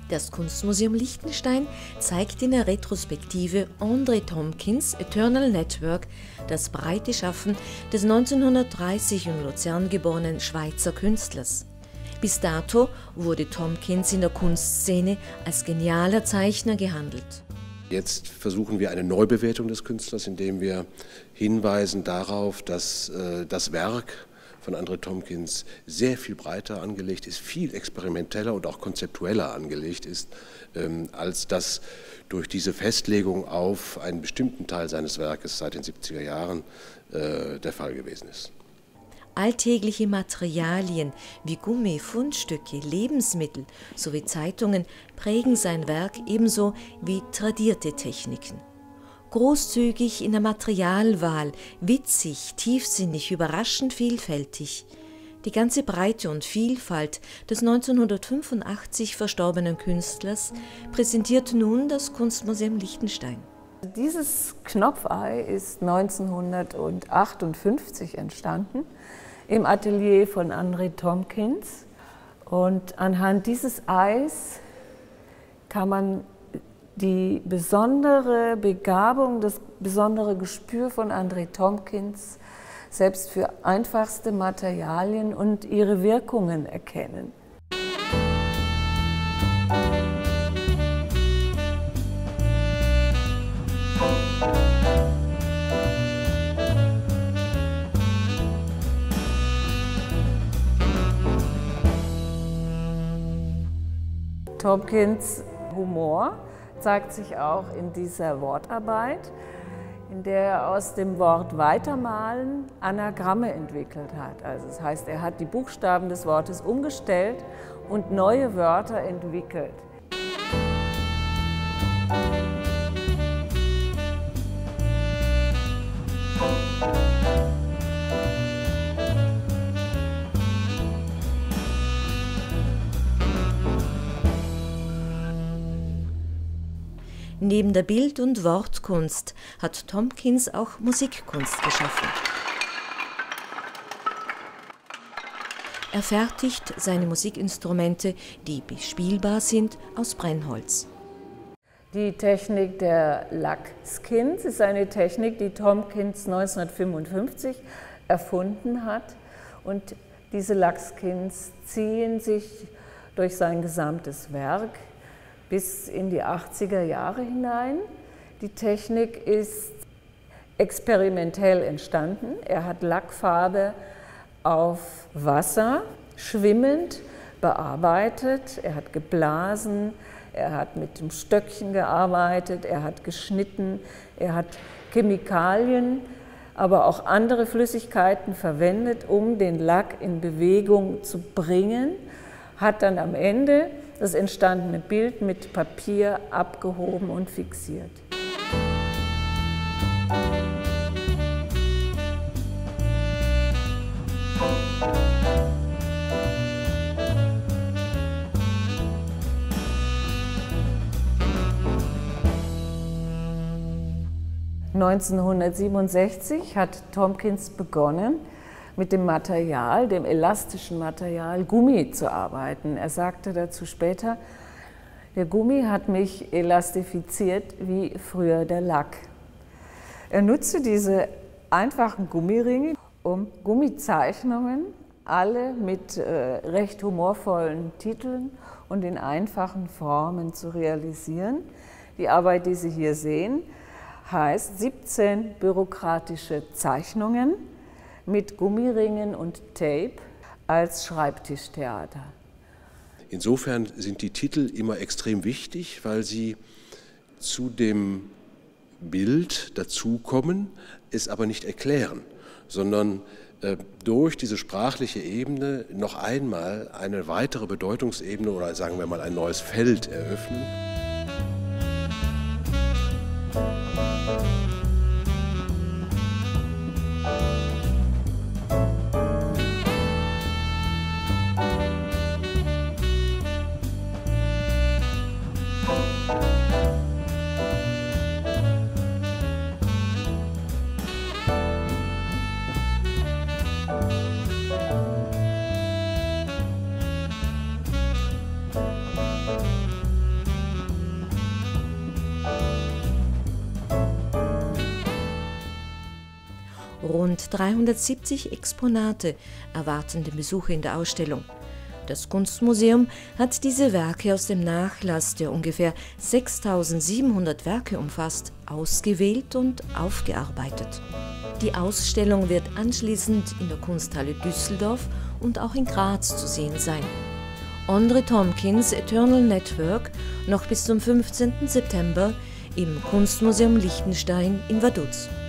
Das Kunstmuseum Liechtenstein zeigt in der Retrospektive André Tomkins Eternal Network, das breite Schaffen des 1930 in Luzern geborenen Schweizer Künstlers. Bis dato wurde Tomkins in der Kunstszene als genialer Zeichner gehandelt. Jetzt versuchen wir eine Neubewertung des Künstlers, indem wir hinweisen darauf, dass das Werk von André Tomkins sehr viel breiter angelegt ist, viel experimenteller und auch konzeptueller angelegt ist, als das durch diese Festlegung auf einen bestimmten Teil seines Werkes seit den 70er Jahren der Fall gewesen ist. Alltägliche Materialien wie Gummi, Fundstücke, Lebensmittel sowie Zeitungen prägen sein Werk ebenso wie tradierte Techniken. Großzügig in der Materialwahl, witzig, tiefsinnig, überraschend vielfältig. Die ganze Breite und Vielfalt des 1985 verstorbenen Künstlers präsentiert nun das Kunstmuseum Liechtenstein. Dieses Knopfei ist 1958 entstanden im Atelier von André Tomkins. Und anhand dieses Eis kann man die besondere Begabung, das besondere Gespür von André Tomkins selbst für einfachste Materialien und ihre Wirkungen erkennen. Tomkins' Humor zeigt sich auch in dieser Wortarbeit, in der er aus dem Wort Weitermalen Anagramme entwickelt hat. Also das heißt, er hat die Buchstaben des Wortes umgestellt und neue Wörter entwickelt. Neben der Bild- und Wortkunst hat Tomkins auch Musikkunst geschaffen. Er fertigt seine Musikinstrumente, die bespielbar sind, aus Brennholz. Die Technik der Lackskins ist eine Technik, die Tomkins 1955 erfunden hat. Und diese Lackskins ziehen sich durch sein gesamtes Werk bis in die 80er Jahre hinein. Die Technik ist experimentell entstanden. Er hat Lackfarbe auf Wasser schwimmend bearbeitet. Er hat geblasen, er hat mit dem Stöckchen gearbeitet, er hat geschnitten, er hat Chemikalien, aber auch andere Flüssigkeiten verwendet, um den Lack in Bewegung zu bringen, hat dann am Ende das entstandene Bild mit Papier abgehoben und fixiert. (1967) hat Tomkins begonnen, mit dem Material, dem elastischen Material Gummi zu arbeiten. Er sagte dazu später, der Gummi hat mich elastifiziert wie früher der Lack. Er nutzte diese einfachen Gummiringe, um Gummizeichnungen, alle mit recht humorvollen Titeln und in einfachen Formen zu realisieren. Die Arbeit, die Sie hier sehen, heißt 17 bürokratische Zeichnungen mit Gummiringen und Tape als Schreibtischtheater. Insofern sind die Titel immer extrem wichtig, weil sie zu dem Bild dazukommen, es aber nicht erklären, sondern durch diese sprachliche Ebene noch einmal eine weitere Bedeutungsebene oder sagen wir mal ein neues Feld eröffnen. Rund 370 Exponate erwarten den Besucher in der Ausstellung. Das Kunstmuseum hat diese Werke aus dem Nachlass, der ungefähr 6.700 Werke umfasst, ausgewählt und aufgearbeitet. Die Ausstellung wird anschließend in der Kunsthalle Düsseldorf und auch in Graz zu sehen sein. Andre Tomkins Eternal Network noch bis zum 15. September im Kunstmuseum Liechtenstein in Vaduz.